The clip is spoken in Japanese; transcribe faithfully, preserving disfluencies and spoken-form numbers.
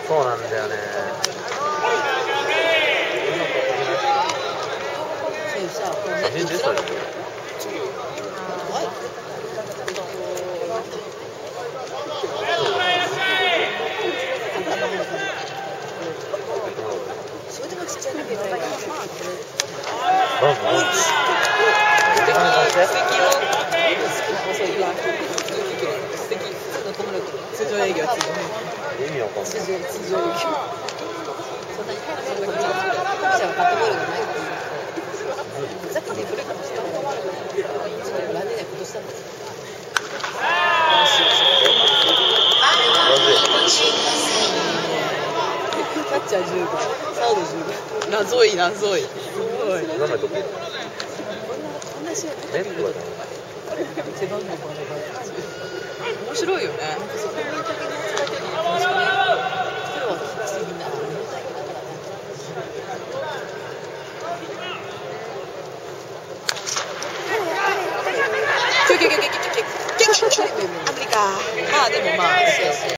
そうなんだよね。写真でそれ。 それでもちっちゃいのみたいな。 どうぞ。お手紙貸して。 素敵よ。そういう素敵。普通の友達。通常営業。 意味わかんない。 通常通常営業。そんなに早くそれが来ちゃう。じゃあバットボールがないっていう。ざっくり古いかもしれない。それ来年で今年だもん。キャッチャーじゅうばい、サードじゅうばい。謎い謎い。すごい。 名前どこ？ こんなこんな試合出てくる。背番号バラバラ。面白いよね。そこにいたけど使ってるの楽しくね。それは不思議な問題だからね。キュキュキュキュキュキュキュキュキュキュアメリカ。まあでもまあ。